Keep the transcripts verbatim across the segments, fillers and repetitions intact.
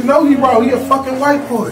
should know he wrong. He a fucking white boy.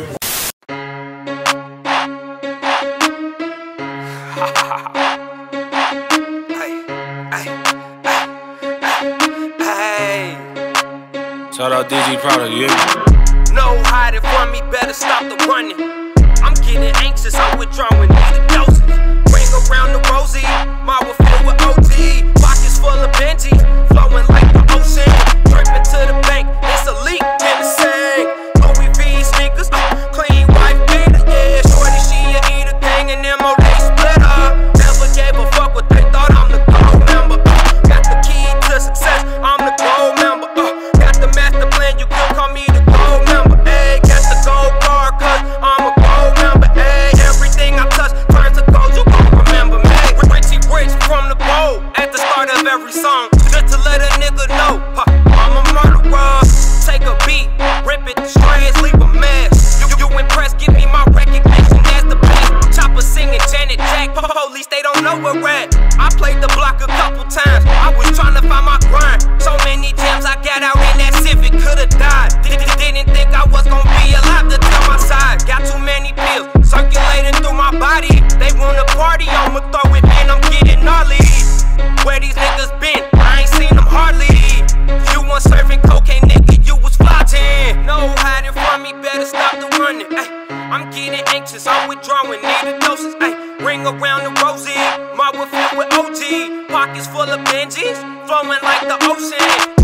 Shout out D G Product, yeah. No hiding from me, better stop the running. I'm getting anxious, I'm withdrawing, need a dosage. Bring around the rosy, marble filled with O G. Pockets full of Benji, flowing like the ocean. Dripping to the bank, it's a leak in the sink. Louis V sneakers, uh, clean white beater, yeah. Shorty, she a eater, gang and M O they split up. Never gave a fuck what they thought, I'm the gold member. Uh, got the key to success, I'm the gold member. Uh, got the master plan, you can call me the gold member. Ayy, got the gold card, cause I'm a gold member. Ayy, everything I touch turns to gold, you gon' remember me. Richie Rich from the bowl, at the start of every song. Just to let a nigga know, huh, I'm a murderer. Take a beat, rip it to strands, leave a mess. You, you impressed, give me my recognition as the best. Chopper singing Janet Jack, police, they don't know where at. I played the block a couple times, I was trying to find my grind. So many gems I got out in that Civic, could've died. Didn't think I was gonna be alive to tell my side. Got too many pills circulating through my body. They wanna party, I'ma throw it in, I'm getting gnarly. Where these niggas been? I ain't seen them hardly. You want serving cocaine, nigga, you was flogging. No hiding from me, better stop the running. Ay, I'm getting anxious, I'm withdrawing, need a dosage. Ay, ring around the rosy, marble filled with O G. Pockets full of Benjis, flowing like the ocean.